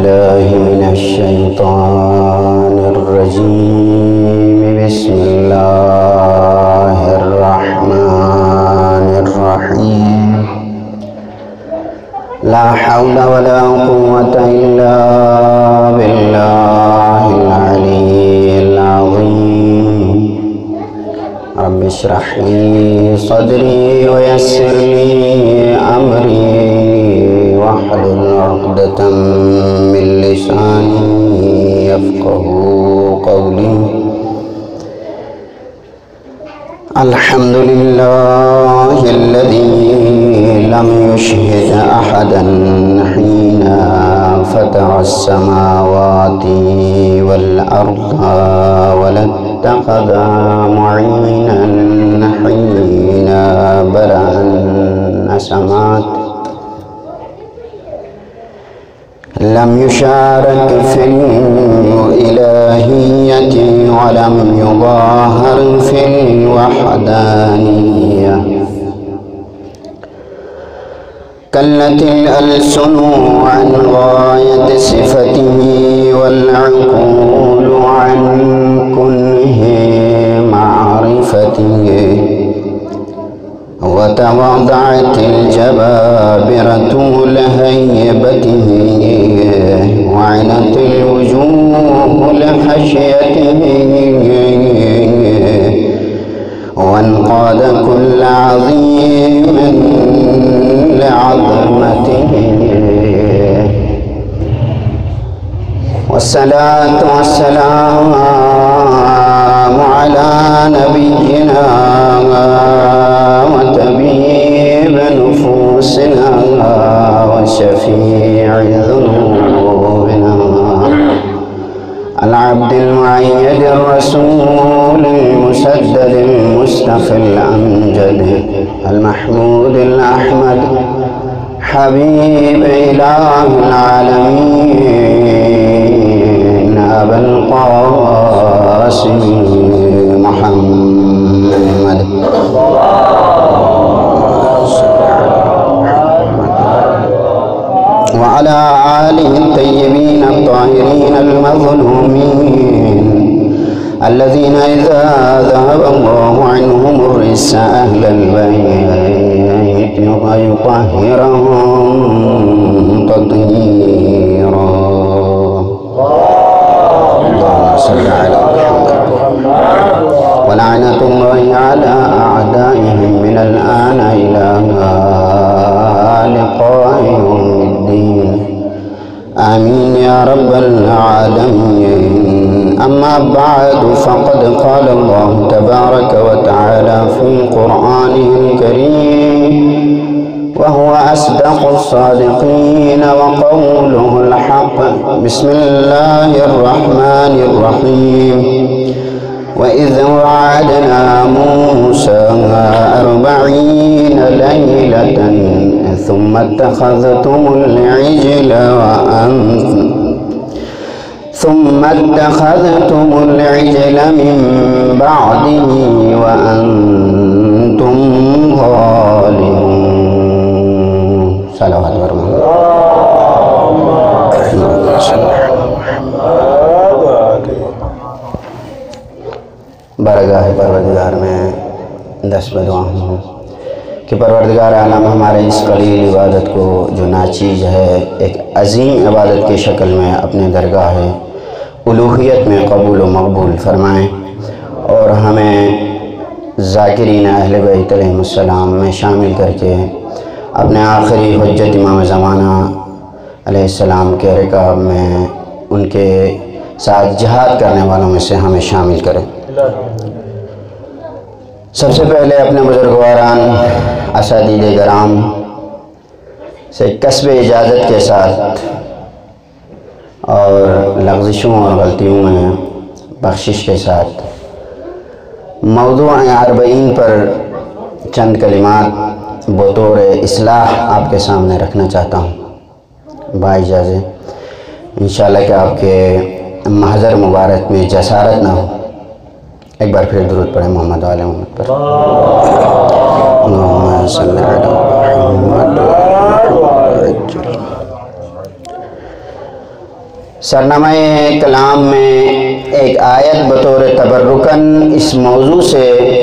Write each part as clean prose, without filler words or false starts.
بالله من الشيطان الرجيم. بسم الله الرحمن الرحيم. لا حول ولا قوة إلا بالله العلي العظيم. رب اشرح لي صدري ويسر لي أمري واحلل عقدة من لساني يفقه قولي. الحمد لله الذي لم يشهد أحدا حين فطر السماوات والأرض ولا اتخذ معينا حين برأ النسمات. لم يشارك في الإلهية ولم يظاهر في الوحدانية. كلت الألسن عن غاية صفته والعقول عن كنه معرفته. وتواضعت الجبابرة لهيبته وعنت الوجوه لخشيته. وانقاد كل عظيم لعظمته. والصلاة والسلام على نبينا وطبيب نفوسنا وشفيع ذنوبنا العبد المؤيد الرسول المسدد المصطفى الأمجد المحمود الأحمد حبيب إله العالمين أبا القاسم محمد. وعلى آله الطيبين الطاهرين المظلومين الذين إذا ذهب الله عنهم الرجس أهل البيت يطهرهم تطهيرا. اللهم صل على محمد. ولعنة الله على أعدائهم من الآن إلى لقاء يوم الدين. آمين يا رب العالمين. أما بعد فقد قال الله تبارك وتعالى في قرآنه الكريم وهو أصدق الصادقين وقوله الحق. بسم الله الرحمن الرحيم. وإذ وعدنا موسى 40 ليلة ثم اتخذتم العجل من بعده وأنتم ظالمون. صلوات برمان. بارگاہ پروردگار میں دست بدعا ہوں کہ پروردگار عالم ہمارے اس قلیل عبادت کو جو ناچیز ہے ایک عظیم عبادت کی شکل میں اپنے درگاہ الوہیت میں قبول و مقبول فرمائیں اور ہمیں ذاکرین اہل بیت علیہم السلام میں شامل کر کے اپنے آخری حجت امام زمانہ علیہ السلام کے رکاب میں ان کے ساتھ جہاد کرنے والوں میں سے ہمیں شامل کریں. سب سے پہلے اپنے بزرگواران اساتید کرام سے کسب اجازت کے ساتھ اور لغزشوں اور غلطیوں میں بخشش کے ساتھ موضوع 40 پر چند کلمات بطور اصلاح آپ کے سامنے رکھنا چاہتا ہوں با اجازت. انشاءاللہ کہ آپ کے محضر مبارک میں جسارت نہ ہو. ایک بار پھر درود پڑھیں محمد و آل محمد پر. اللہم صلی علی محمد. सरनामे कलाम में एक आयत बतौर तबर्रुकन इस मौजू से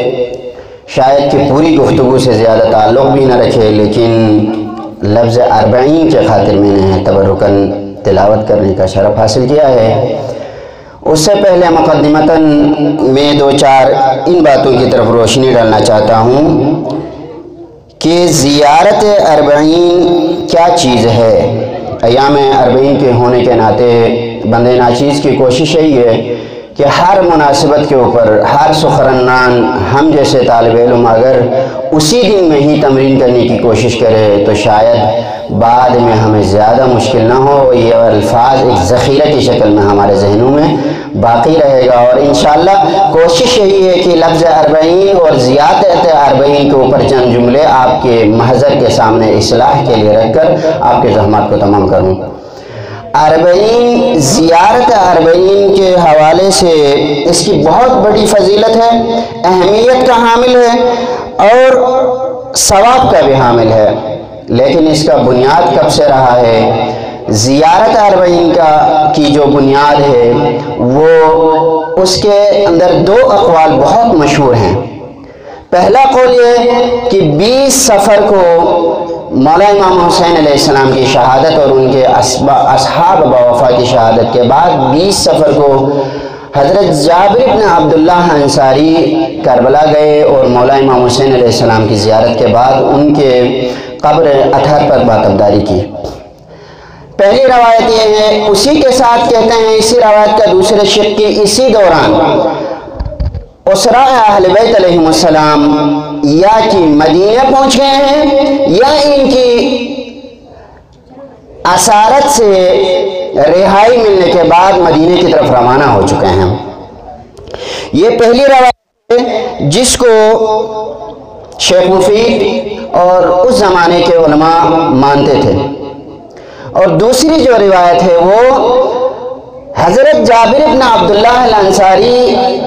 शायद कि पूरी गुफ्तगू से ज़्यादा ताल्लुक़ भी न रखे, लेकिन लफ्ज़ अरबईन के ख़ातिर मैंने तबर्रुकन तिलावत करने का शरफ़ हासिल किया है। उससे पहले मुक़द्दिमतन मैं दो चार इन बातों की तरफ रोशनी डालना चाहता हूँ कि ज़ियारत अरबईन क्या चीज़ है। अयाम अरबईन के होने के नाते बंदे नाचीज़ की कोशिश यही है कि हर मुनासिबत के ऊपर, हर सुखरन्नान हम जैसे तालिब इल्म अगर उसी दिन में ही तमरीन करने की कोशिश करे तो शायद बाद में हमें ज़्यादा मुश्किल ना हो। ये अल्फाज एक ज़ख़ीरा की शक्ल में हमारे जहनों में बाकी रहेगा। और इंशाअल्लाह कोशिश यही है कि लफ्ज़ अरबईन और ज़ियारत अरबईन के ऊपर चंद जुमले आपके महज़र के सामने इस्लाह के लिए रख कर आपके ज़हमात को तमाम करूँ। अरबईन, ज़ियारत अरबईन के हवाले से इसकी बहुत बड़ी फजीलत है, अहमियत का हामिल है और सवाब का भी हामिल है। लेकिन इसका बुनियाद कब से रहा है? ज़ियारत अरबईन की जो बुनियाद है वो उसके अंदर दो अक़वाल बहुत मशहूर हैं। पहला कौल ये कि 20 सफ़र को मौला इमाम हुसैन अलैहिस्सलाम की शहादत और उनके असहाब बवफ़ा की शहादत के बाद 20 सफ़र को हज़रत Jabir ibn Abdullah Ansari Karbala गए और मौला इमाम हुसैन अलैहिस्सलाम की ज़ियारत के बाद उनके कब्र अतहर पर बातबदारी की। पहली रवायत ये है, उसी के साथ कहते हैं इसी रवायत का दूसरे शिक़ की इसी दौरान उसरा अहले बैत अलैहिमुस्सलाम या कि मदीने पहुँच गए हैं या इनकी असारत से रिहाई मिलने के बाद मदीने की तरफ रवाना हो चुके हैं। ये पहली रवायत है जिसको शेख मुफीद और उस ज़माने के उलमा मानते थे। और दूसरी जो रिवायत है वो हज़रत Jabir ibn Abdullah al Ansari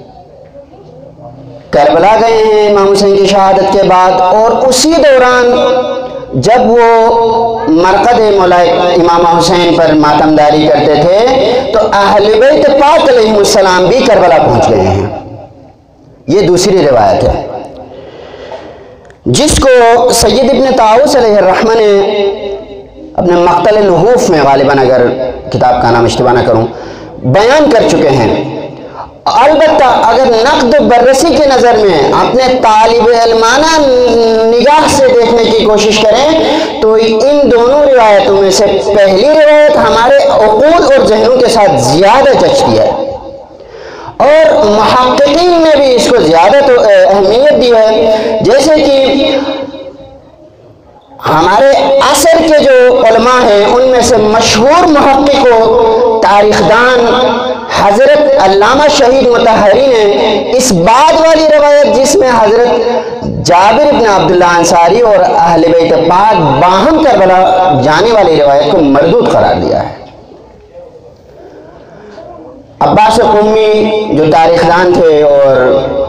Karbala गए हैं इमाम हुसैन की शहादत के बाद, और उसी दौरान जब वो मरकद मौला इमाम हुसैन पर मातमदारी करते थे तो अहले बैत पाक अलैहिमुस्सलाम भी करबला पहुंच गए हैं। ये दूसरी रिवायत है जिसको सैयद इब्न ताऊस अलैहिर्रहमा ने अपने मक़तल नुहूफ़ में गालिबन, अगर किताब का नाम इश्तिबाह न करूँ, बयान कर चुके हैं। अलबत्ता अगर नक़्द बररसी की नज़र में अपने तालिब इल्माना निगाह से देखने की कोशिश करें तो इन दोनों रिवायतों में से पहली रिवायत हमारे उक़ूल और ज़हनों के साथ ज़्यादा जचती है और मुहक़्क़िक़ीन ने भी इसको ज़्यादा तो अहमियत दी है। जैसे कि हमारे असर के जो उलमा हैं उनमें से मशहूर मुहक़्क़िक़ व तारीख़दान हज़रत अल्लामा शहीद मुतहरी ने इस बाद वाली रवायत जिसमें हज़रत जाबिर इब्न अब्दुल्लाह अंसारी और अहले बैत पाक बाहम करबला जाने वाली रवायत को मरदूद करार दिया है। अब्बास कुम्मी जो तारीख़दान थे और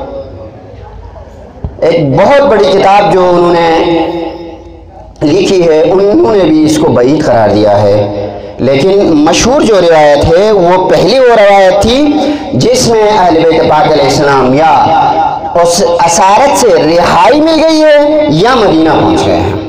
एक बहुत बड़ी किताब जो उन्होंने लिखी है उन्होंने भी इसको बईद करार दिया है। लेकिन मशहूर जो रिवायत है वो पहली वो रवायत थी जिसमें अहले बैत पाक अलैहिस्सलाम या उस असारत से रिहाई मिल गई है या मदीना पहुंच गए हैं।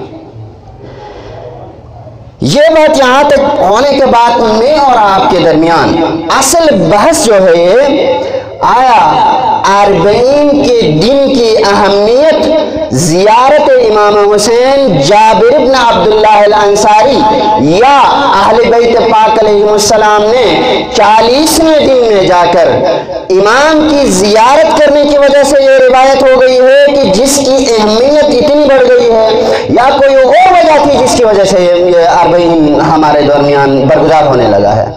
ये बात यहाँ तक होने के बाद मैं और आपके दरमियान असल बहस जो है आया अरबईन के दिन की अहमियत ज़ियारत इमाम हुसैन जाबिर इब्न अब्दुल्लाह अल-अंसारी या अहले बैत पाक अलैहिमुस्सलाम ने 40वें दिन में जाकर इमाम की ज़ियारत करने की वजह से ये रिवायत हो गई है कि जिसकी अहमियत इतनी बढ़ गई है, या कोई और वजह थी जिसकी वजह से ये अरबईन हमारे दरमियान बरगुज़ार होने लगा है।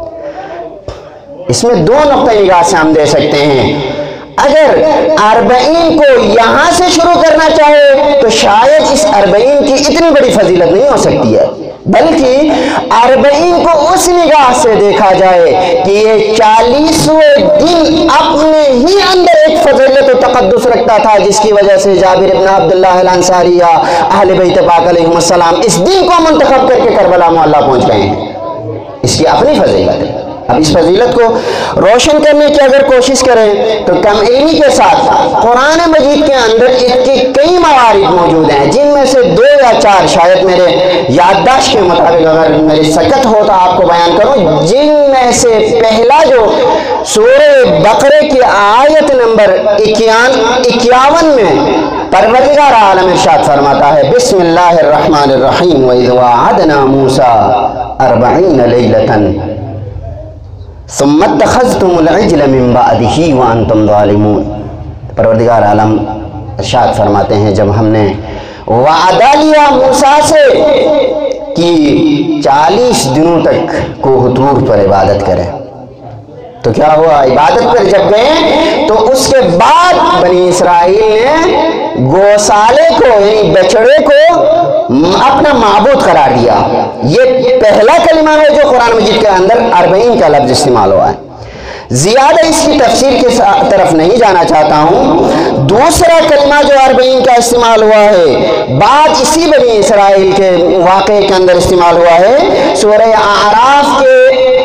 इसमें दो नुक्ते निगाह से हम दे सकते हैं। अगर अरबईन को यहाँ से शुरू करना चाहे तो शायद इस अरबईन की इतनी बड़ी फजीलत नहीं हो सकती है, बल्कि अरबईन को उस निगाह से देखा जाए कि ये 40वें दिन अपने ही अंदर एक फजीलत और तक़द्दुस रखता था जिसकी वजह से जाबिर इब्न अब्दुल्लाह अल-अंसारी या अहले बैत पाक अलैहिमुस्सलाम इस दिन को मुंतखब करके करबला मोहल्ला पहुँच गए हैं। इस کی اپنی فضیلت ہے۔ اب اس فضیلت کو روشن کرنے کی اگر کوشش کریں تو کم علمی کے ساتھ قرآن مجید کے اندر اس کے کئی موارد موجود ہیں، جن میں سے 2 یا 4 شاید میرے یادداشت کے مطابق اگر میری سکت ہو تو آپ کو بیان کروں، جن میں سے پہلا جو سورہ بقرہ کی آیت نمبر 51 میں پروردگار عالم ارشاد فرماتا ہے، بسم اللہ الرحمن الرحیم وَإِذْ وَعَدْنَا مُوسَىٰ 40 لَيْلَةً ثم اتخذتم العجل من بعده وانتم ظالمون۔ پروردگار عالم ارشاد فرماتے ہیں جب ہم نے وعدہ لیا موسیٰ سے کہ 40 دنوں تک کوہ طور پر عبادت کرے، تو کیا ہوا؟ عبادت پر جب گئے تو اس کے بعد بنی اسرائیل نے گوسالے کو یعنی بچڑے کو اپنا معبود قرار دیا۔ یہ پہلا کلمہ ہے جو قرآن مجید کے اندر 40 کا لفظ استعمال ہوا ہے۔ زیادہ اس کی تفسیر کی طرف نہیں جانا چاہتا ہوں۔ دوسرا کلمہ جو 40 کا استعمال ہوا ہے بعد اسی بنی اسرائیل کے واقعے کے اندر استعمال ہوا ہے، سورہ اعراف کے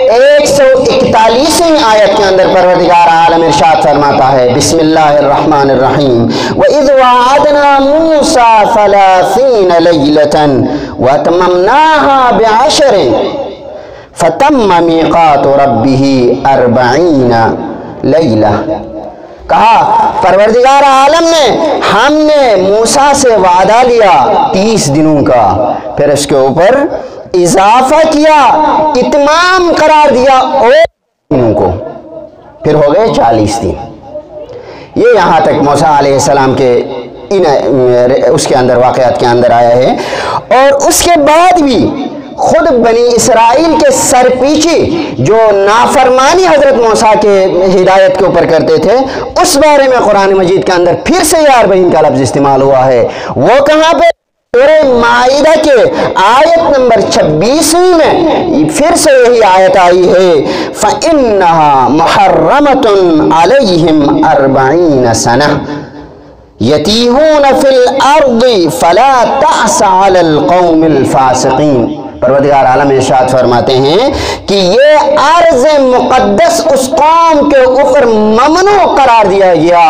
141ویں آیت کے اندر پروردگار عالم ارشاد فرماتا ہے، بسم اللہ الرحمن الرحیم وَإِذْ وَعَدْنَا مُوسَىٰ 30 لَيْلَةً وَأَتْمَمْنَاهَا ب10 فَتَمَّ مِيقَاتُ رَبِّهِ 40 لَيْلَةً۔ کہا پروردگار عالم نے ہم نے موسیٰ سے وعدہ لیا 30 دنوں کا، پھر اس کے اوپر اضافہ کیا، اتمام قرار دیا اور دنوں کو، پھر ہو گئے 40 دن۔ یہ یہاں تک موسیٰ علیہ السلام کے اس کے اندر واقعات کے اندر آیا ہے۔ اور اس کے بعد بھی خود بنی اسرائیل کے سر پیچھے جو نافرمانی حضرت موسیٰ کے ہدایت کے اوپر کرتے تھے، اس بارے میں قرآن مجید کے اندر پھر سے 40 کا لفظ استعمال ہوا ہے۔ وہ کہاں پہ؟ سورہ مائدہ کے آیت نمبر 26 میں پھر سے یہی آیت آئی ہے، فَإِنَّهَا مُحَرَّمَةٌ عَلَيْهِمْ 40 سَنَةً يَتِيهُونَ فِي الْأَرْضِ فَلَا تَعْسَ عَلَى الْقَوْمِ الْفَاسِقِينَ۔ پروردگار عالم ارشاد فرماتے ہیں کہ یہ ارض مقدس اس قوم کے اوپر ممنوع قرار دیا گیا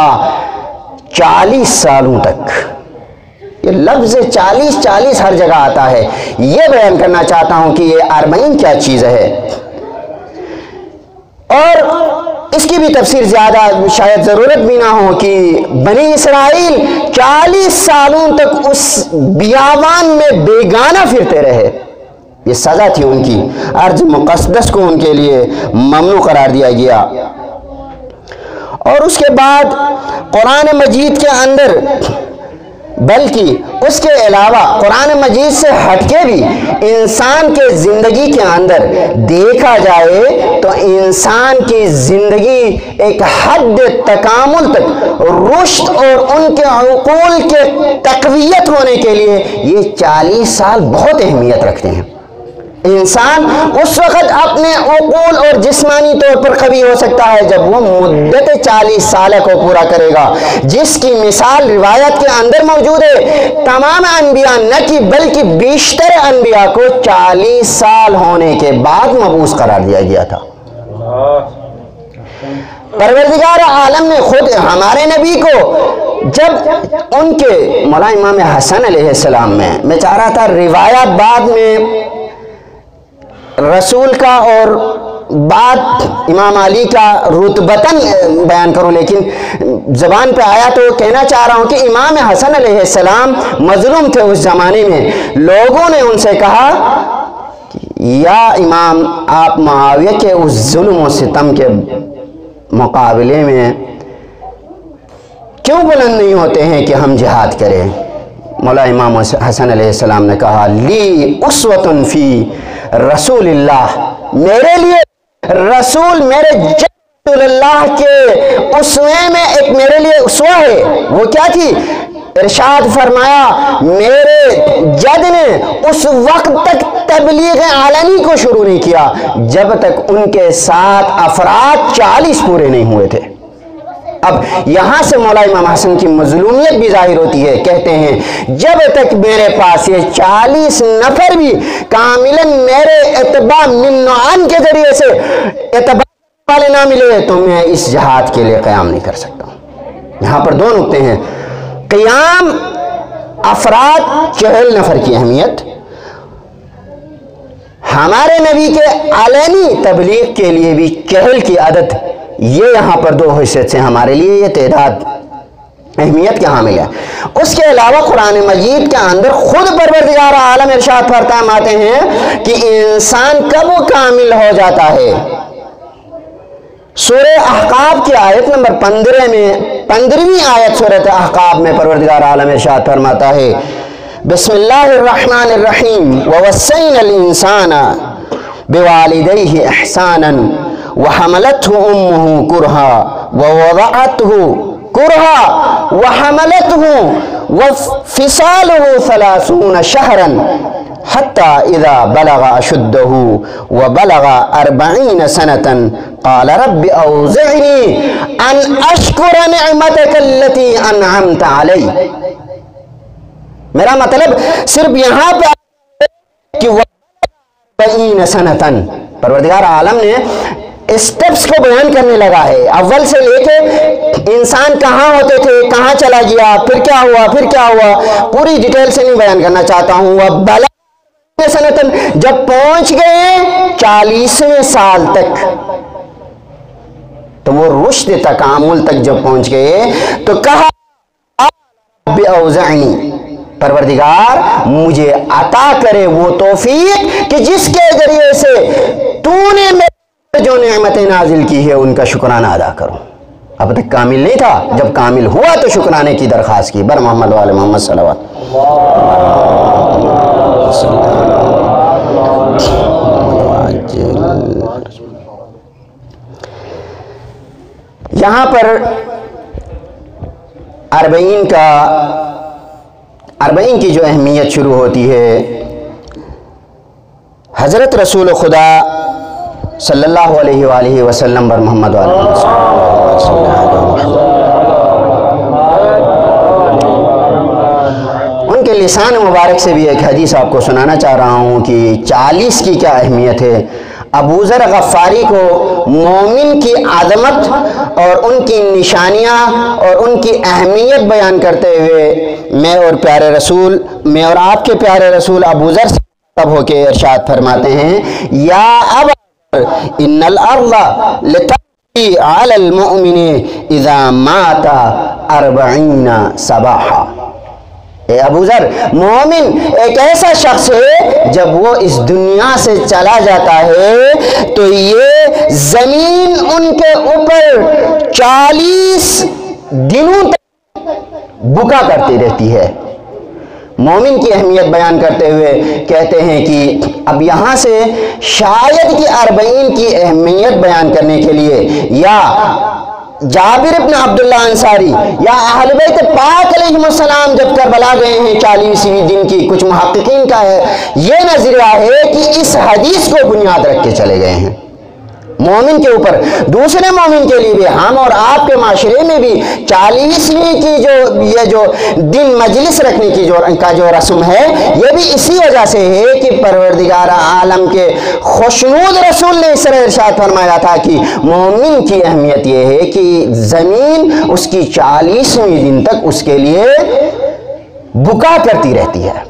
40 سالوں تک۔ یہ لفظ 40 ہر جگہ آتا ہے۔ یہ بیان کرنا چاہتا ہوں کہ یہ 40 کیا چیز ہے، اور اس کی بھی تفسیر زیادہ شاید ضرورت بھی نہ ہو کہ بنی اسرائیل 40 سالوں تک اس بیابان میں بیگانہ پھرتے رہے، یہ سزا تھی ان کی، ارض مقدس کو ان کے لیے ممنوع قرار دیا گیا۔ اور اس کے بعد قرآن مجید کے اندر، بلکہ اس کے علاوہ قرآن مجید سے ہٹ کے بھی انسان کے زندگی کے اندر دیکھا جائے تو انسان کی زندگی ایک حد تکامل تک رشد اور ان کے عقول کے تقویت ہونے کے لیے یہ 40 سال بہت اہمیت رکھتے ہیں۔ انسان اس وقت اپنے عقول اور جسمانی طور پر قوی ہو سکتا ہے جب وہ مدت 40 سالہ کو پورا کرے گا، جس کی مثال روایت کے اندر موجود ہے۔ تمام انبیاء نہ کہ بلکہ بیشتر انبیاء کو 40 سال ہونے کے بعد مبعوث قرار دیا گیا تھا۔ پروردگار عالم نے خود ہمارے نبی کو جب ان کے مولا امام حسن علیہ السلام میں چاہ رہا تھا روایات بعد میں رسول کا اور بعد امام علی کا رتبتاً بیان کروں، لیکن زبان پہ آیا تو کہنا چاہ رہا ہوں کہ امام حسن علیہ السلام مظلوم تھے اس زمانے میں۔ لوگوں نے ان سے کہا یا امام، آپ معاویہ کے اس ظلم و ستم کے مقابلے میں کیوں بلند نہیں ہوتے ہیں کہ ہم جہاد کریں؟ مولا امام حسن علیہ السلام نے کہا لی اسوۃ فی رسول اللہ، میرے لیے رسول میرے رسول اللہ کے اسوے میں ایک میرے لیے اسوہ ہے۔ وہ کیا تھی؟ ارشاد فرمایا میرے جد نے اس وقت تک تبلیغ علنی کو شروع نہیں کیا جب تک ان کے ساتھ افراد 40 پورے نہیں ہوئے تھے۔ اب یہاں سے مولا امام حسن کی مظلومیت بھی ظاہر ہوتی ہے. کہتے ہیں جب تک میرے پاس یہ 40 نفر بھی کاملاً میرے اتباع من نوعان کے ذریعے سے اتباع والے نہ ملے تو میں اس جہاد کے لیے قیام نہیں کر سکتا ہوں. یہاں پر دو نقطے ہیں. قیام افراد 40 نفر کی اہمیت، ہمارے نبی کے علنی تبلیغ کے لیے بھی 40 کی عدد، یہ یہاں پر دو حیثیت سے ہمارے لیے یہ تعداد اہمیت کے حامل ہے. اس کے علاوہ قرآن مجید کے اندر خود پروردگار عالم ارشاد فرماتے ہیں کہ انسان کب کامل ہو جاتا ہے. سورہ احقاف کی آیت نمبر 15 میں 15ویں آیت سورہ احقاف میں پروردگار عالم ارشاد فرماتا ہے بسم اللہ الرحمن الرحیم ووصینا الانسان بوالدیہ احسانا وحملته امہ کرہا ووضعته کرہا وحملته وفصاله 30 شہرا حتى اذا بلغ اشدہ وبلغ 40 سنة قال رب اوزعنی ان اشکر نعمتک التي انعمت علی. میرا مطلب صرف یہاں پہ کہ 40 سنتاً پروردگار عالم نے اسٹیپس کو بیان کرنے لگا ہے. اول سے لے کے انسان کہاں ہوتے تھے، کہاں چلا گیا، پھر کیا ہوا، پھر کیا ہوا، پوری ڈیٹیل سے نہیں بیان کرنا چاہتا ہوں. بلغ سنتاً جب پہنچ گئے 40ویں سال تک، تو وہ رشد تکامل تک جب پہنچ گئے تو کہا رب اوزعنی، پروردگار مجھے عطا کرے وہ توفیق کہ جس کے ذریعے سے تو نے میرے جو نعمتیں نازل کی ہے ان کا شکرانہ ادا کروں. اب تک کامل نہیں تھا، جب کامل ہوا تو شکرانے کی درخواست کی. بر محمد وآل محمد صلوات. یہاں پر 40 کی جو اہمیت شروع ہوتی ہے حضرت رسول خدا صلی اللہ علیہ وآلہ وسلم بر محمد وآلہ ان کے لسان مبارک سے بھی ایک حدیث آپ کو سنانا چاہ رہا ہوں کہ 40 کی کیا اہمیت ہے. ابو ذر غفاری کو مومن کی عظمت اور ان کی نشانیاں اور ان کی اہمیت بیان کرتے ہوئے میں اور آپ کے پیارے رسول ابو ذر سے تب ہو کے ارشاد فرماتے ہیں یا ابا ان الارض لتبقی علی المؤمن اذا مات 40 صباحا. اے ابو ذر، مومن ایک ایسا شخص ہے جب وہ اس دنیا سے چلا جاتا ہے تو یہ زمین ان کے اوپر 40 دنوں تک بکا کرتی رہتی ہے. مومن کی اہمیت بیان کرتے ہوئے کہتے ہیں کہ اب یہاں سے شاید کہ 40 کی اہمیت بیان کرنے کے لیے یا جابر ابن عبداللہ انصاری یا اہل بیت پاک علیہ السلام جب کربلا گئے ہیں 40ویں دن کی، کچھ محققین کا ہے یہ نظریہ ہے کہ اس حدیث کو بنیاد رکھ کے چلے گئے ہیں مومن کے اوپر. دوسرے مومن کے لیے بھی، ہم اور آپ کے معاشرے میں بھی 40ویں کی جو دن مجلس رکھنے کی جو رسم ہے یہ بھی اسی وجہ سے ہے کہ پروردگار عالم کے خوشنود رسول نے اس طرح ارشاد فرمایا تھا کہ مومن کی اہمیت یہ ہے کہ زمین اس کی 40ویں دن تک اس کے لیے بکا کرتی رہتی ہے.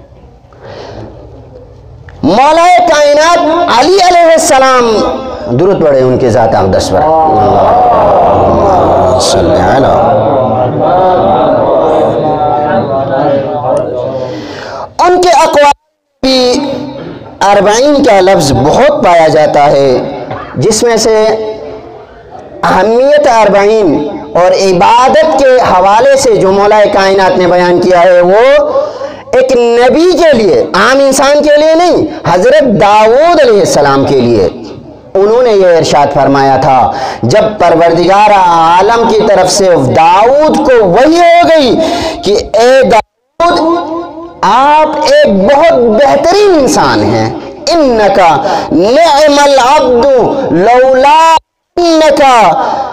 مولا کائنات علی علیہ السلام، درود پڑھے ان کے ذات اقدس پر، صلی علی. ان کے اقوال بھی 40 کا لفظ بہت پایا جاتا ہے، جس میں سے اہمیت 40 اور عبادت کے حوالے سے جو مولا کائنات نے بیان کیا ہے وہ ایک نبی کے لیے، عام انسان کے لیے نہیں، حضرت داؤد علیہ السلام کے لیے انہوں نے یہ ارشاد فرمایا تھا جب پروردگار عالم کی طرف سے داؤد کو وحی ہو گئی کہ اے داؤد آپ ایک بہت بہترین انسان ہیں، انکا نعم العبد لولا انکا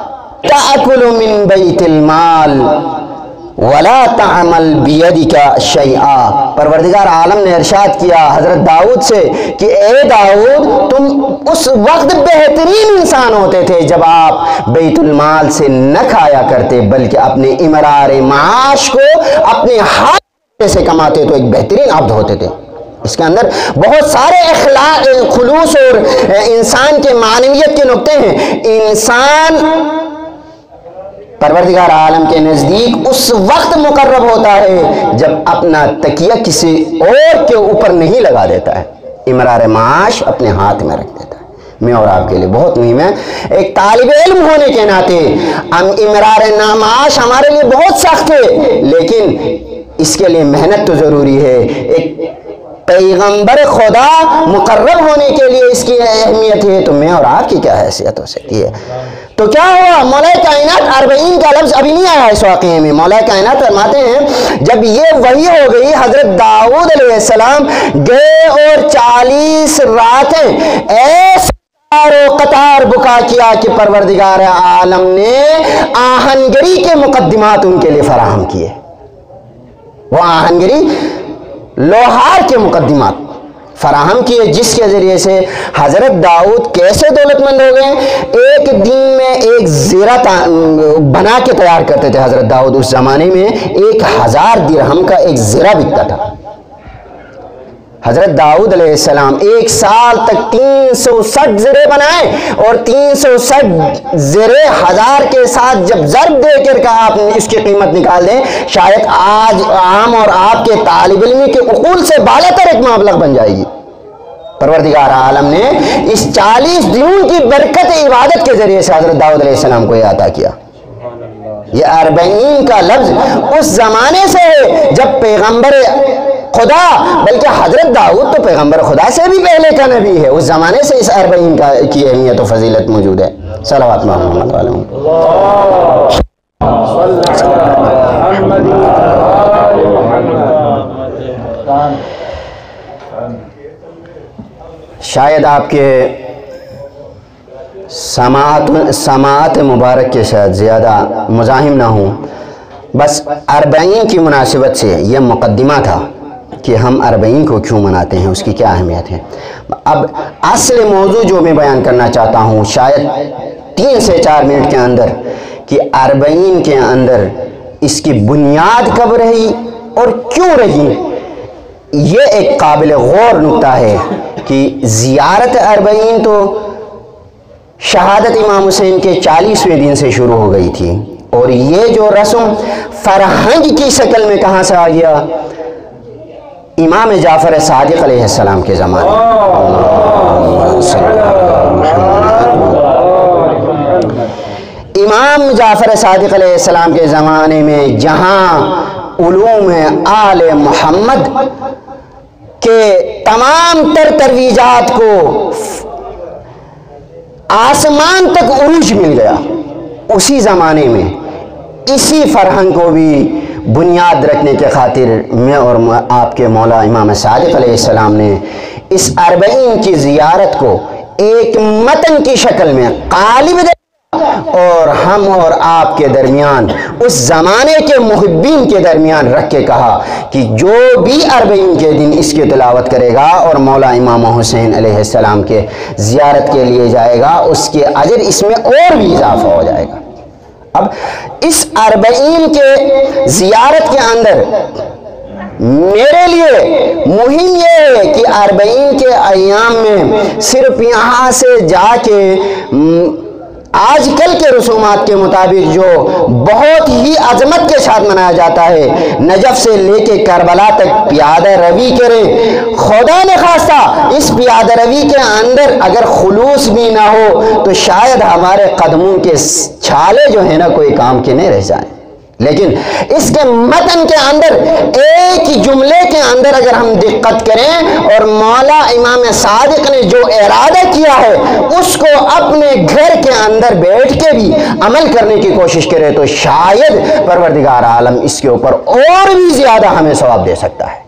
ताकुलु मिन बैतिल माल वला तामल बियदिका शैआ। परवरदिगार आलम ने इरशाद किया हज़रत दाऊद से कि ए दाऊद, तुम उस वक्त बेहतरीन इंसान होते थे जब आप बैतुल माल से न खाया करते बल्कि अपने इमरार माश को अपने हाथ से कमाते, तो एक बेहतरीन अब्द होते थे। इसके अंदर बहुत सारे अखलाक, खुलूस और इंसान के मानवियत के नुक्ते हैं। इंसान परवरदिगार आलम के नज़दीक उस वक्त मुकर्रब होता है जब अपना तकिया किसी और के ऊपर नहीं लगा देता है, इमरार माश अपने हाथ में रख देता है। मैं और आपके लिए बहुत मुहिम है। एक तालिब इल्म होने के नाते हम इमरार माश हमारे लिए बहुत सख्त है, लेकिन इसके लिए मेहनत तो ज़रूरी है। एक पैगंबर खुदा मुकर्रब होने के लिए इसकी अहमियत है, तो मैं और आपकी क्या हैसियत हो सकती है। तो क्या हुआ, मौला कायनात 40 का लफ्ज़ अभी नहीं आया इस वाक़े में। मौला कायनात फरमाते हैं जब ये वही हो गई, हज़रत दाऊद अलैहिस्सलाम गए और 40 रातें ऐसे कतार बुका किया कि परवरदिगार आलम ने आहनगरी के मुकद्दिमात उनके लिए फराहम किए। वो आहनगरी लोहार के मुकद्दिमात फराहम किए, जिसके ज़रिए से हज़रत दाऊद कैसे दौलतमंद हो गए। एक दिन में एक ज़ेरा बना के तैयार करते थे हज़रत दाऊद। उस ज़माने में 1000 दिरहम का एक ज़ेरा बिकता था। हज़रत दाऊद अलैहिस्सलाम 1 साल तक 360 ज़रे बनाए और 360 ज़रे 1000 के साथ जब ज़र्ब देकर का आप इसकी कीमत निकाल दें, शायद आज आम और आपके तालिब इल्मी के उकूल से बालातर एक मबलग बन जाएगी। परवरदिगार आलम ने इस 40 दिनों की बरकत इबादत के ज़रिए से हज़रत दाऊद अलैहिस्सलाम को यह अता किया। ये 40 का लफ्ज़ उस ज़माने से है जब पैगंबर खुदा, बल्कि हज़रत दाऊद तो पैगंबर खुदा से भी पहले का नबी है, उस ज़माने से इस 40 की अहमियत और फजीलत मौजूद है। सलावत मोहम्मद अलैहि। शायद आपके समात मुबारक के साथ ज़्यादा मुज़ाहिम ना हूँ, बस 40 की मुनासिबत से यह मुकद्दिमा था कि हम 40 को क्यों मनाते हैं, उसकी क्या अहमियत है। अब असल मौजू जो मैं बयान करना चाहता हूँ शायद 3 से 4 मिनट के अंदर, कि 40 के अंदर इसकी बुनियाद कब रही और क्यों रही। ये एक काबिल गौर नुक्ता है कि ज़ियारत 40 तो शहादत इमाम हुसैन के 40वें दिन से शुरू हो गई थी, और ये जो रस्म फरहंग की शक्ल में कहाँ से आ गया, इमाम जाफ़र सादिक़ अलैहिस्सलाम के ज़माने। इमाम जाफ़र सादिक़ अलैहिस्सलाम के ज़माने में जहाँ उलूम आले मोहम्मद के तमाम तर तरवीजात को आसमान तक उरूज मिल गया, उसी ज़माने में इसी फरहंग को भी बुनियाद रखने के खातिर मैं और आपके मौला इमाम सादिक़ अलैहिस्सलाम ने इस 40 की ज़ियारत को एक मतन की शक्ल में कालिब दे, और हम और आपके दरमियान, उस ज़माने के मुहिब्बीन के दरमियान रख के कहा कि जो भी 40 के दिन इसकी तिलावत करेगा और मौला इमाम हुसैन अलैहिस्सलाम के ज़ियारत के लिए जाएगा, उसके अजर इसमें और भी इजाफा हो जाएगा। अब इस 40 के ज़ियारत के अंदर मेरे लिए मुहिम ये है कि 40 के अय्याम में सिर्फ यहाँ से जाके आजकल के रसूमात के मुताबिक जो बहुत ही अजमत के साथ मनाया जाता है, नजफ से लेके करबला तक प्यादा रवी करें। खुदा ने खासा इस प्यादा रवी के अंदर अगर खुलूस भी ना हो तो शायद हमारे कदमों के छाले जो है ना कोई काम के नहीं रह जाए। लेकिन इसके मतन के अंदर एक ही जुमले के अंदर अगर हम दिक्कत करें और मौला इमाम सादिक ने जो इरादा किया है उसको अपने घर के अंदर बैठ के भी अमल करने की कोशिश करें, तो शायद परवरदिगार आलम इसके ऊपर और भी ज्यादा हमें सवाब दे सकता है।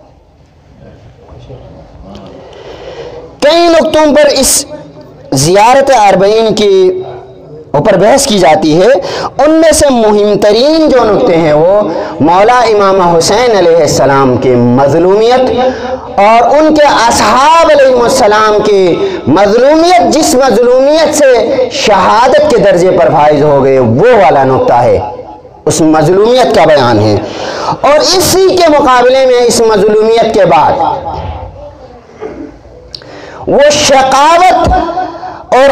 कई नुक्तों पर इस ज़ियारत 40 की اوپر بحث کی جاتی ہے، ان میں سے مہم ترین جو نقطے ہیں وہ مولا امام حسین علیہ السلام کی مظلومیت اور ان کے اصحاب علیہ السلام کی مظلومیت، جس مظلومیت سے شہادت کے درجے پر فائز ہو گئے، وہ والا نقطہ ہے، اس مظلومیت کا بیان ہے۔ اور اسی کے مقابلے میں اس مظلومیت کے بعد وہ شقاوت اور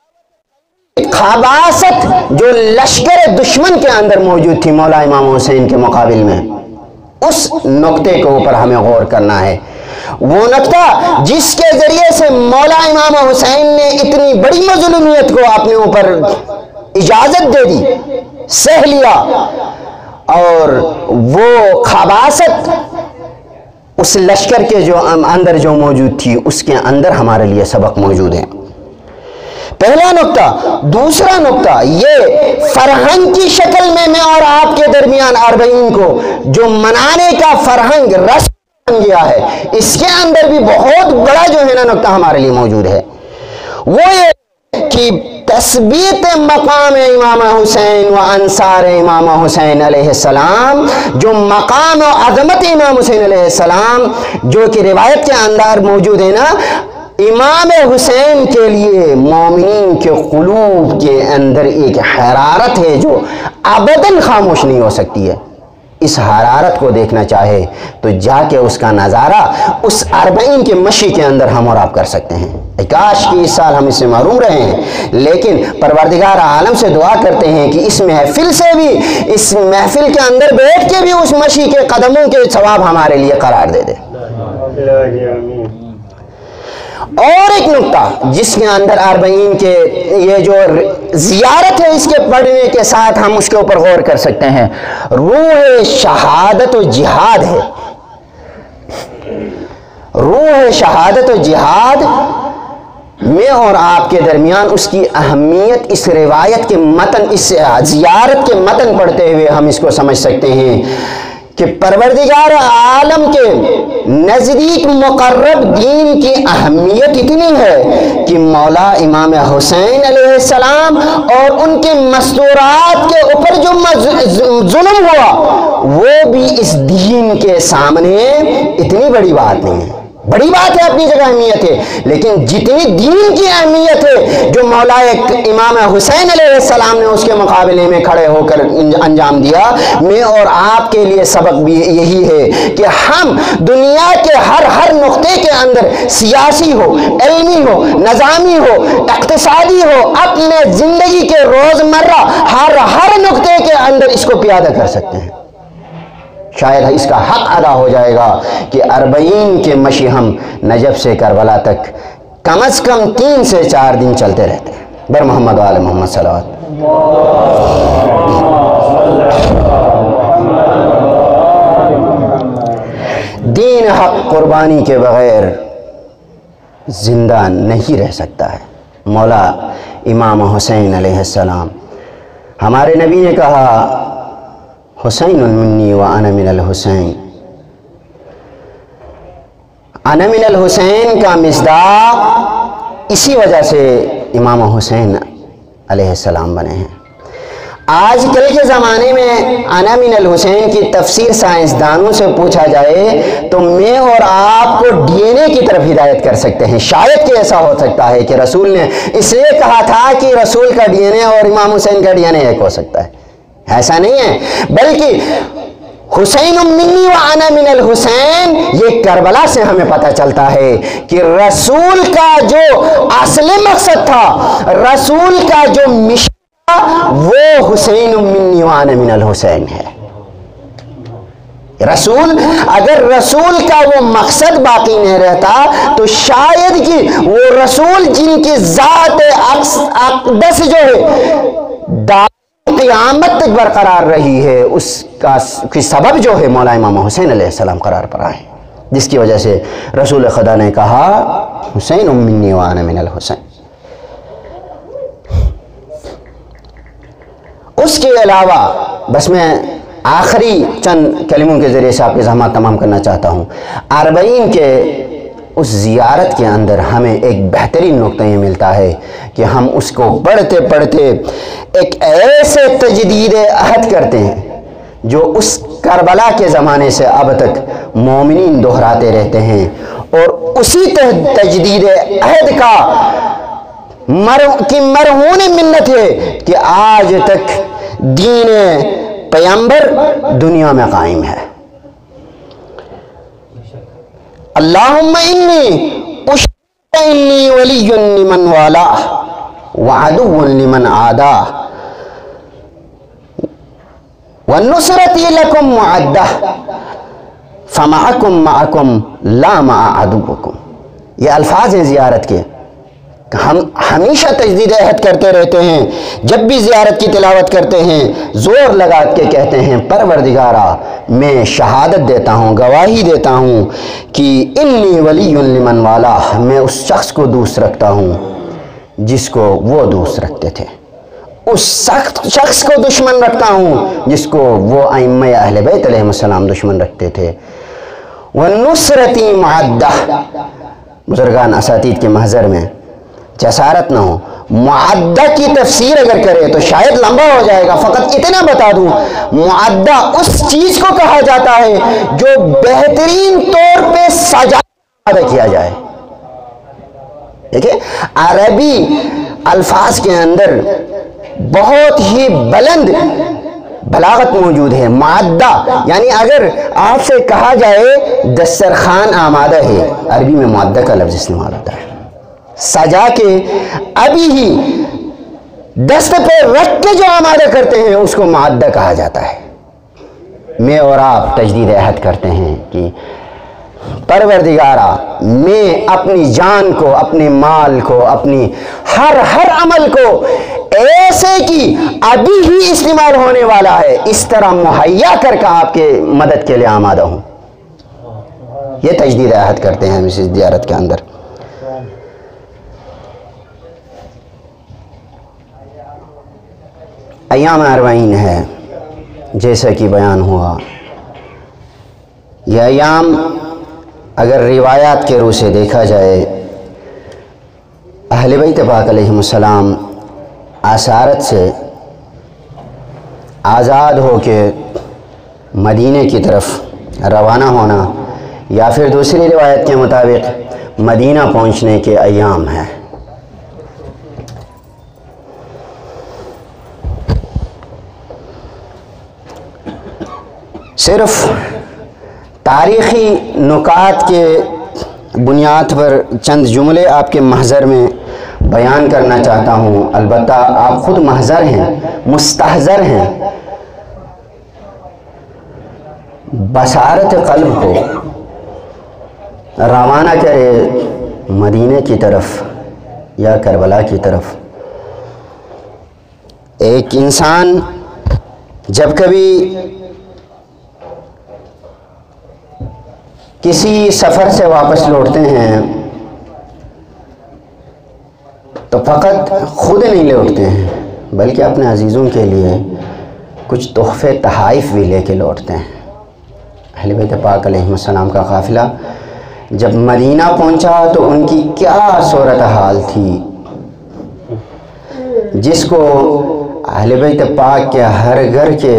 خباثت جو لشکر دشمن کے اندر موجود تھی مولا امام حسین کے مقابل میں، اس نقطے کے اوپر ہمیں غور کرنا ہے۔ وہ نقطہ جس کے ذریعے سے مولا امام حسین نے اتنی بڑی مظلومیت کو اپنے اوپر اجازت دے دی، سہ لیا، اور وہ خباثت اس لشکر کے جو اندر جو موجود تھی، اس کے اندر ہمارے لیے سبق موجود ہے۔ پہلا نقطہ۔ دوسرا نقطہ یہ فرہنگ کی شکل میں اور آپ کے درمیان اربعین کو جو منانے کا فرہنگ رسم بن گیا ہے، اس کے اندر بھی بہت بڑا جو ہے نا نقطہ ہمارے لیے موجود ہے، وہ یہ کہ تثبیت مقام امام حسین و انصار امام حسین علیہ السلام، جو مقام و عظمت امام حسین علیہ السلام جو کہ روایت کے اندر موجود ہے نا، امام حسین کے لیے مومنین کے قلوب کے اندر ایک حرارت ہے جو ابداً خاموش نہیں ہو سکتی ہے۔ اس حرارت کو دیکھنا چاہے تو جا کے اس کا نظارہ اس اربعین کے مشی کے اندر ہم اور آپ کر سکتے ہیں۔ کاش کہ اس سال ہم اس سے محروم رہے ہیں، لیکن پروردگار عالم سے دعا کرتے ہیں کہ اس محفل سے بھی، اس محفل کے اندر بیٹھ کے بھی اس مشی کے قدموں کے ثواب ہمارے لیے قرار دے دے۔ اور ایک نقطہ جس کے اندر اربعین کے یہ جو زیارت ہے، اس کے پڑھنے کے ساتھ ہم اس کے اوپر غور کر سکتے ہیں، روح شہادت و جہاد ہے۔ روح شہادت و جہاد میں اور آپ کے درمیان اس کی اہمیت اس روایت کے متن، اس زیارت کے متن پڑھتے ہوئے ہم اس کو سمجھ سکتے ہیں کہ پروردگار عالم کے نزدیک مقرب دین کی اہمیت اتنی ہے کہ مولا امام حسین علیہ السلام اور ان کے مستورات کے اوپر جو ظلم ہوا، وہ بھی اس دین کے سامنے اتنی بڑی بات نہیں ہے۔ بڑی بات ہے، اپنی جگہ اہمیت ہے، لیکن جتنی دین کی اہمیت ہے جو مولا امام حسین علیہ السلام نے اس کے مقابلے میں کھڑے ہو کر انجام دیا، میں اور آپ کے لیے سبق بھی یہی ہے کہ ہم دنیا کے ہر نقطے کے اندر، سیاسی ہو، علمی ہو، نظامی ہو، اقتصادی ہو، اپنے زندگی کے روزمرہ ہر نقطے کے اندر اس کو پیادہ کر سکتے ہیں۔ شاید اس کا حق ادا ہو جائے گا کہ اربعین کے مشی ہم نجف سے کربلا تک کم از کم 3 سے 4 دن چلتے رہتے ہیں۔ بر محمد و آل محمد صلوات۔ دین حق قربانی کے بغیر زندہ نہیں رہ سکتا ہے۔ مولا امام حسین علیہ السلام، ہمارے نبی نے کہا حسین منی و انا من الحسین۔ انا من الحسین کا مصداق اسی وجہ سے امام حسین علیہ السلام بنے ہیں۔ آج کل کے زمانے میں انا من الحسین کی تفسیر سائنسدانوں سے پوچھا جائے تو میں اور آپ کو ڈی این اے کی طرف ہدایت کر سکتے ہیں۔ شاید کہ ایسا ہو سکتا ہے کہ رسول نے اس لیے کہا تھا کہ رسول کا ڈی این اے اور امام حسین کا ڈی این اے ایک ہو سکتا ہے، ایسا نہیں ہے، بلکہ حسین منی و انا من الحسین یہ کربلا سے ہمیں پتہ چلتا ہے کہ رسول کا جو اصل مقصد تھا، رسول کا جو مشن تھا، وہ حسین منی و انا من الحسین ہے۔ رسول، اگر رسول کا وہ مقصد باقی نہیں رہتا تو شاید کہ وہ رسول جن کی ذات اقدس جو ہے قیامت تک برقرار رہی ہے، اس کا سبب جو ہے مولا امام حسین علیہ السلام قرار پا ہے، جس کی وجہ سے رسول خدا نے کہا حسین منی و انا من الحسین۔ اس کے علاوہ بس میں آخری چند کلموں کے ذریعے سے آپ کی زحمت تمام کرنا چاہتا ہوں۔ اربعین کے اس زیارت کے اندر ہمیں ایک بہترین نقطہ یہ ملتا ہے کہ ہم اس کو پڑھتے پڑھتے ایک ایسے تجدید عہد کرتے ہیں جو اس کربلا کے زمانے سے اب تک مومنین دہراتے رہتے ہیں، اور اسی تجدید عہد کا کی مرہون منت ہے کہ آج تک دین پیغمبر دنیا میں قائم ہے۔ اللہم انی ولی لمن والا وعدو لمن عادا والنصرتی لکم معدہ فمعکم معکم لا مع عدوکم۔ یہ الفاظ ہیں زیارت کے، ہم ہمیشہ تجدید عہد کرتے رہتے ہیں، جب بھی زیارت کی تلاوت کرتے ہیں زور لگا کے کہتے ہیں پروردگارا میں شہادت دیتا ہوں، گواہی دیتا ہوں کہ انی ولی لمن والا، میں اس شخص کو دوست رکھتا ہوں جس کو وہ دوست رکھتے تھے، اس سخت شخص کو دشمن رکھتا ہوں جس کو وہ ائمہ اہل بیت علیہ السلام دشمن رکھتے تھے۔ والنصرتی معدہ، بزرگان اساتید کے محضر میں جسارت نہ ہو، معدہ کی تفسیر اگر کرے تو شاید لمبا ہو جائے گا، فقط اتنا بتا دوں معدہ اس چیز کو کہا جاتا ہے جو بہترین طور پہ سجا کیا جائے۔ دیکھیں عربی الفاظ کے اندر بہت ہی بلند بلاغت موجود ہے۔ معدہ یعنی اگر آپ سے کہا جائے دسترخوان آمادہ ہے، عربی میں معدہ کا لفظ استعمال ہوتا ہے، سجا کے ابھی ہی دست پہ رکھ کے جو آمادہ کرتے ہیں اس کو معدہ کہا جاتا ہے۔ میں اور آپ تجدید عہد کرتے ہیں کہ پروردگارا میں اپنی جان کو، اپنے مال کو، اپنی ہر عمل کو ایسے کی ابھی ہی استعمال ہونے والا ہے اس طرح مہیا کر کے آپ کے مدد کے لیے آمادہ ہوں۔ یہ تجدید عہد کرتے ہیں ہم اس زیارت کے اندر۔ ایام اربعین ہے جیسا کہ بیان ہوا، یہ ایام اگر روایات کے روح سے دیکھا جائے اہل بیت پاک علیہ السلام اسارت سے آزاد ہو کے مدینے کی طرف روانہ ہونا، یا پھر دوسری روایت کے مطابق مدینہ پہنچنے کے ایام ہیں۔ صرف تاریخی نکات کے بنیاد پر چند جملے آپ کے محضر میں بیان کرنا چاہتا ہوں، البتہ آپ خود محضر ہیں، مستحضر ہیں۔ بصارت قلب کو روانہ کرے مدینے کی طرف یا کربلا کی طرف۔ ایک انسان جب کبھی کسی سفر سے واپس لوٹتے ہیں تو فقط خود نہیں لوٹتے ہیں بلکہ اپنے عزیزوں کے لیے کچھ تحفے تحائف بھی لے کے لوٹتے ہیں۔ اہل بیت پاک علیہ السلام کا قافلہ جب مدینہ پہنچا تو ان کی کیا صورتحال تھی، جس کو اہل بیت پاک کے ہر گھر کے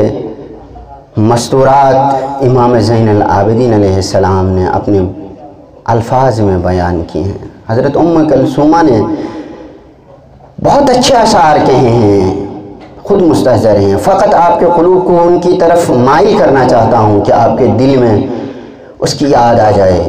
مستورات امام زین العابدین علیہ السلام نے اپنے الفاظ میں بیان کی ہیں۔ حضرت ام کلثومہ نے بہت اچھے اشعار کہے ہیں، خود مستحضر ہیں، فقط آپ کے قلوب کو ان کی طرف مائل کرنا چاہتا ہوں کہ آپ کے دل میں اس کی یاد آ جائے۔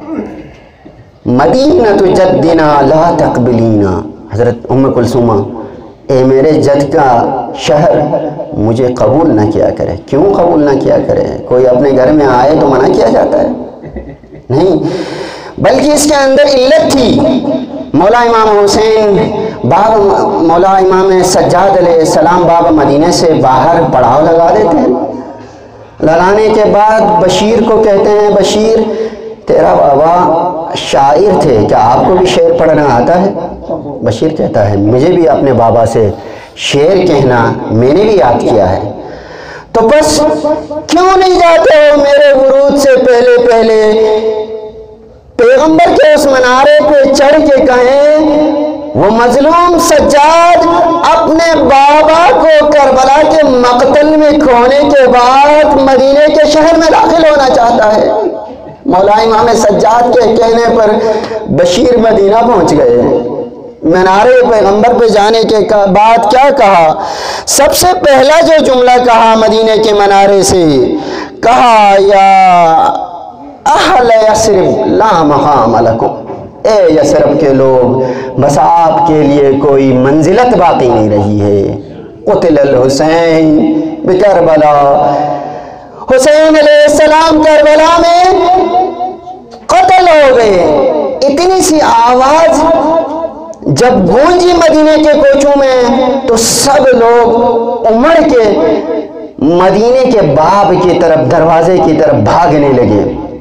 مدینہ جدنا لا تقبلینا، حضرت ام کلثومہ اے میرے جد کا شہر مجھے قبول نہ کیا کرے۔ کیوں قبول نہ کیا کرے؟ کوئی اپنے گھر میں آئے تو منع کیا جاتا ہے؟ نہیں، بلکہ اس کے اندر علت تھی۔ مولا امام حسین باب مولا امام سجاد علیہ السلام باب مدینے سے باہر پڑاؤ لگا دیتے ہیں، لگانے کے بعد بشیر کو کہتے ہیں بشیر تیرا بابا شاعر تھے، کیا آپ کو بھی شعر پڑھنا آتا ہے؟ بشیر کہتا ہے مجھے بھی اپنے بابا سے شعر کہنا میں نے بھی یاد کیا ہے، تو بس کیوں نہیں جاتے ہو میرے ورود سے پہلے پہلے پیغمبر کے اس منارے پہ چڑھ کے کہیں وہ مظلوم سجاد اپنے بابا کو کربلا کے مقتل میں کھونے کے بعد مدینے کے شہر میں داخل ہونا چاہتا ہے۔ مولا امام سجاد کے کہنے پر بشیر مدینہ پہنچ گئے۔ منارے پیغمبر پہ جانے کے بعد کیا کہا؟ سب سے پہلا جو جملہ کہا مدینے کے منارے سے، کہا یا اہل یثرب لا مقام لکم، اے یثرب کے لوگ بس آپ کے لیے کوئی منزلت باقی نہیں رہی ہے۔ قتل الحسین بکربلا، حسین علیہ السلام کربلا میں قتل ہو گئے۔ اتنی سی آواز جب گونجی مدینے کے کوچوں میں تو سب لوگ امڑ کے مدینے کے باب کی طرف، دروازے کی طرف بھاگنے لگے۔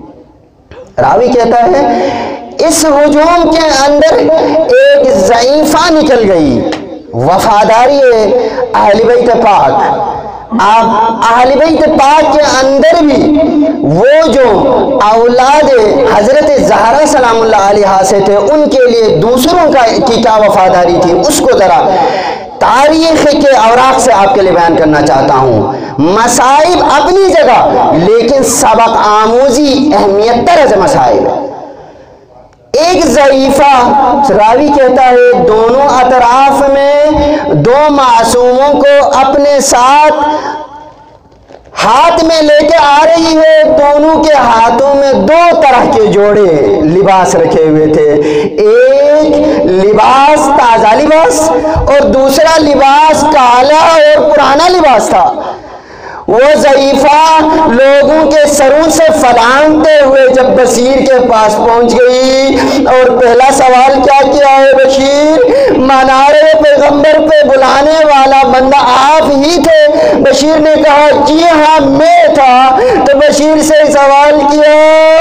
راوی کہتا ہے اس ہجوم کے اندر ایک ضعیفہ نکل گئی، وفاداری اہل بیت پاک۔ اہل بیت پاک کے اندر بھی وہ جو اولاد حضرت زہرا سلام اللہ علیہا سے تھے، ان کے لیے دوسروں کی کیا وفاداری تھی، اس کو ذرا تاریخ کے اوراق سے آپ کے لیے بیان کرنا چاہتا ہوں۔ مصائب اپنی جگہ، لیکن سبق آموزی اہمیت ترز مصائب ہے۔ ایک ضعیفہ، راوی کہتا ہے دونوں اطراف میں دو معصوموں کو اپنے ساتھ ہاتھ میں لے کے آ رہی ہے۔ دونوں کے ہاتھوں میں دو طرح کے جوڑے لباس رکھے ہوئے تھے، ایک لباس تازہ لباس اور دوسرا لباس کالا اور پرانا لباس تھا۔ وہ ضعیفہ لوگوں کے سروں سے فلانتے ہوئے جب بشیر کے پاس پہنچ گئی اور پہلا سوال کیا کیا ہے، بشیر منارے پیغمبر پہ بلانے والا بندہ آپ ہی تھے؟ بشیر نے کہا جی ہاں میں تھا۔ تو بشیر سے سوال کیا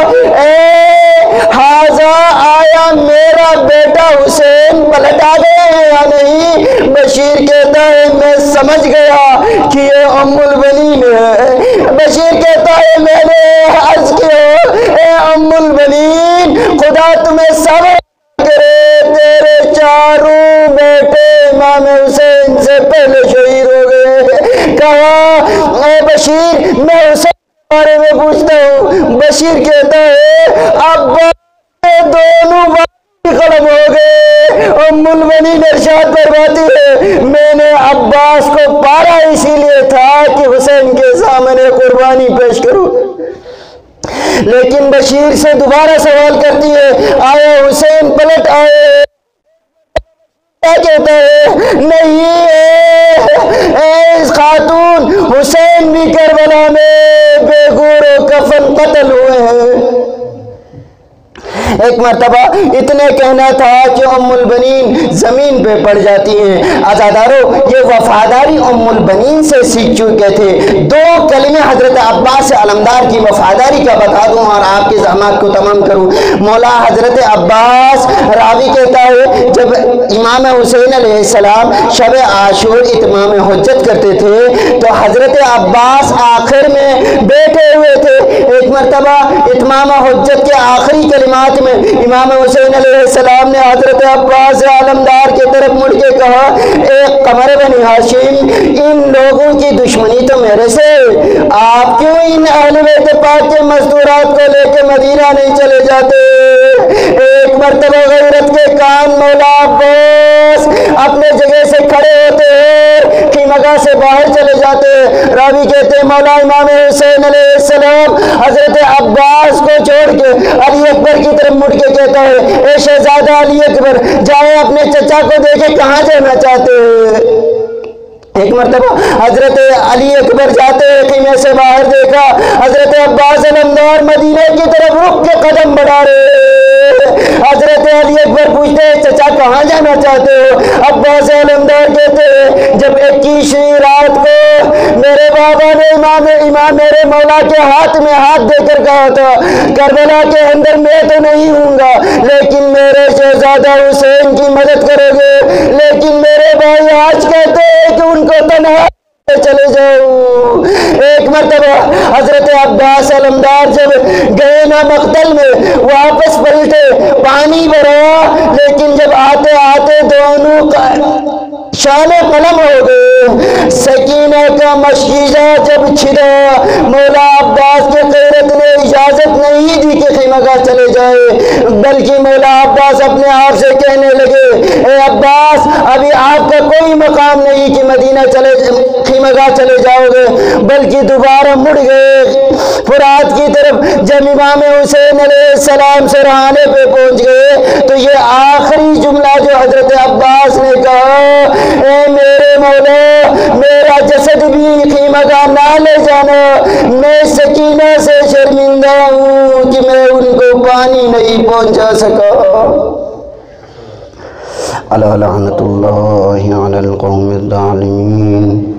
اے حاضا، آیا میرا بیٹا حسین پلٹ آ گیا ہے یا نہیں؟ بشیر کہتا ہے میں سمجھ گیا کہ یہ ام البنین ہے۔ بشیر کہتا ہے میں نے عرض کیا اے ام البنین، خدا تمہیں صبر کرے، تیرے چاروں بیٹے امام حسین سے پہلے شہید ہو گئے۔ کہا اے بشیر میں حسین کے بارے میں پوچھتا ہوں۔ بشیر کہتا ہے ابا دونوں قلم ہو گئے۔ ام البنین ارشاد فرماتی ہے میں نے عباس کو پارا اسی لیے تھا کہ حسین کے سامنے قربانی پیش کروں۔ لیکن بشیر سے دوبارہ سوال کرتی ہے آیا حسین پلٹ آئے؟ کیا کہتا ہے نہیں اے خاتون، حسین بھی کربلا میں بے گور و کفن قتل ہوئے ہیں۔ ایک مرتبہ اتنے کہنا تھا کہ ام البنین زمین پہ پڑ جاتی ہیں۔ عزادارو یہ وفاداری ام البنین سے سیکھ چکے تھے۔ دو کلمے حضرت عباس علمدار کی وفاداری کا بتا دوں اور آپ کی زحمات کو تمام کروں۔ مولا حضرت عباس، راوی کہتا ہے جب امام حسین علیہ السلام شب عاشور اتمام حجت کرتے تھے تو حضرت عباس آخر میں بیٹھے ہوئے تھے۔ ایک مرتبہ اتمام حجت کے آخری کلمات میں امام حسین علیہ السلام نے حضرت عباس علمدار کی طرف مڑ کے کہا اے قمر بنی ہاشم، ان لوگوں کی دشمنی تو میرے سے، آپ کیوں ان اہل بیت پاک کے مستورات کو لے کے مدینہ نہیں چلے جاتے؟ ایک مرتبہ غیرت کے کان مولا عباس اپنے جگہ سے کھڑے ہوتے ہیں، خیمگاہ سے باہر چلے جاتے ہیں۔ راوی کہتے ہیں مولا امام حسین علیہ السلام حضرت عباس کو چھوڑ کے علی اکبر کی طرف مڑ کے کہتا ہے اے شہزادہ علی اکبر، جائے اپنے چچا کو دیکھے کہاں جانا چاہتے ہیں؟ ایک مرتبہ حضرت علی اکبر جاتے ہیں، خیمے سے باہر دیکھا حضرت عباس علمدار مدینے کی طرف رک کے قدم بڑھا رہے۔ حضرت علی اکبر پوچھتے ہیں چچا کہاں جانا چاہتے ہو؟ عباس علمدار کہتے ہیں جب 21ویں رات کو میرے بابا نے امام میرے مولا کے ہاتھ میں ہاتھ دے کر کہا تھا کربلا کے اندر میں تو نہیں ہوں گا لیکن میرے شہزادہ حسین کی مدد کرو گے، لیکن میرے بھائی آج کہتے ہیں کہ ان کو تنہا چلے جاؤ۔ ایک مرتبہ حضرت عباس عباس علمدار جب گئے نا مقتل میں واپس پلٹے پانی بھرا، لیکن جب آتے آتے دونوں کا شان قلم ہو گئے۔ سکینہ کا مشکیزہ جب چھڑا، مولا عباس کے غیرت نے اجازت نہیں دی کہ خیمہ گاہ چلے جائے، بلکہ مولا عباس اپنے آپ سے کہنے لگے اے عباس ابھی آپ کا کوئی مقام نہیں کہ مدینہ خیمہ گاہ چلے جاؤ گے، بلکہ دوبارہ مڑ گئے فرات کی طرف۔ جب امام حسین علیہ السلام سرحانے پہ پہنچ گئے تو یہ آخری جملہ جو حضرت عباس نے کہا، اے میرے مولا میرا جسد بھی خیمہ گاہ نہ لے جانا، میں سکینہ سے شرمندہ ہوں کہ میں ان کو پانی نہیں پہنچا سکا۔ الا لعنت اللہ علی القوم الظالمین۔